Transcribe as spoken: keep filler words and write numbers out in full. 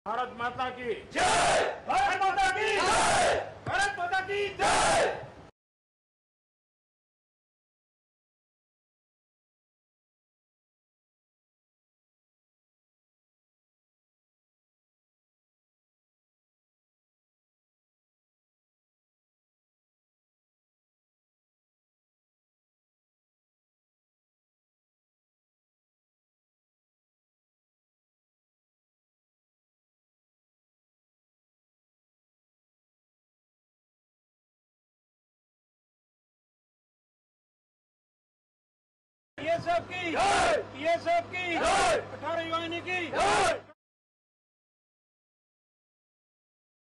भारत माता की जय, भारत माता की जय, भारत माता की जय। बीएसएफ की बीएसएफ की अठारह युवानी की